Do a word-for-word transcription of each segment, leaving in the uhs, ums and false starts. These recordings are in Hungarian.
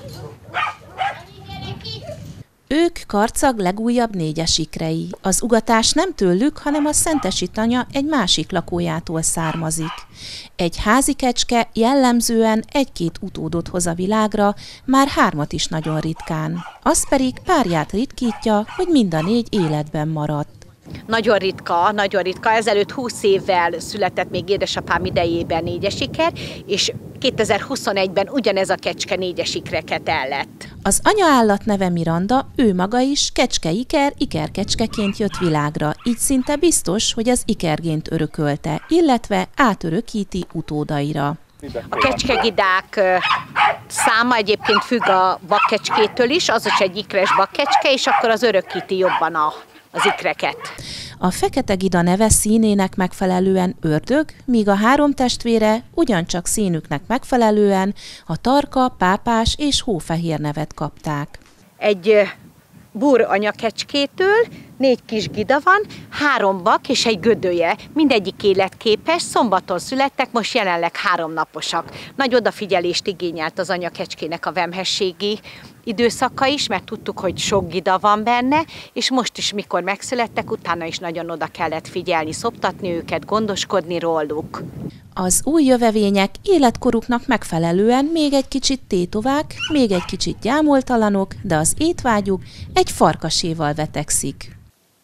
Ők Karcag legújabb négyesikrei. Az ugatás nem tőlük, hanem a szentesi tanya egy másik lakójától származik. Egy házi kecske jellemzően egy-két utódot hoz a világra, már hármat is nagyon ritkán. Az pedig párját ritkítja, hogy mind a négy életben maradt. Nagyon ritka, nagyon ritka. Ezelőtt húsz évvel született még édesapám idejében négyesiker, és kétezer-huszonegyben ugyanez a kecske négyesikreket ellett. Az anyaállat neve Miranda, ő maga is kecske-iker, ikerkecskeként jött világra, így szinte biztos, hogy az ikergént örökölte, illetve átörökíti utódaira. A kecskegidák száma egyébként függ a vakkecskétől is, az is egy ikres vakkecske, és akkor az örökíti jobban a az ikreket. A fekete gida neve színének megfelelően ördög, míg a három testvére ugyancsak színüknek megfelelően a tarka, pápás és hófehér nevet kapták. Egy búr anyakecskétől négy kis gida van, három vak és egy gödöje. Mindegyik életképes, szombaton születtek, most jelenleg háromnaposak. Nagy odafigyelést igényelt az anyakecskének a vemhességi időszaka is, mert tudtuk, hogy sok gida van benne, és most is, mikor megszülettek, utána is nagyon oda kellett figyelni, szoptatni őket, gondoskodni róluk. Az új jövevények életkoruknak megfelelően még egy kicsit tétovák, még egy kicsit gyámoltalanok, de az étvágyuk egy farkaséval vetekszik.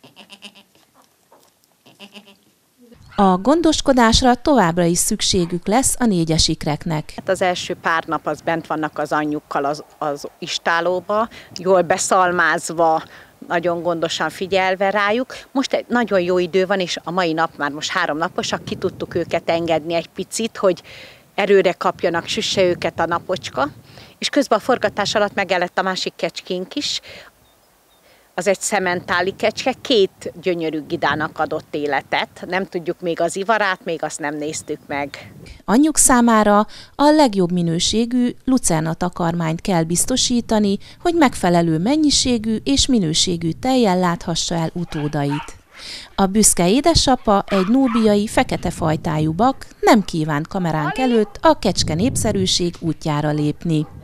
A gondoskodásra továbbra is szükségük lesz a négyesikreknek. Hát az első pár nap az bent vannak az anyjukkal az, az istálóba, jól beszalmázva, nagyon gondosan figyelve rájuk. Most egy nagyon jó idő van, és a mai nap már most három naposak, ki tudtuk őket engedni egy picit, hogy erőre kapjanak, süsse őket a napocska. És közben a forgatás alatt megelett a másik kecskénk is. Az egy szementáli kecske, két gyönyörű gidának adott életet. Nem tudjuk még az ivarát, még azt nem néztük meg. Anyjuk számára a legjobb minőségű lucerna takarmányt kell biztosítani, hogy megfelelő mennyiségű és minőségű tejjel láthassa el utódait. A büszke édesapa, egy núbiai fekete fajtájú bak, nem kíván kameránk előtt a kecske népszerűség útjára lépni.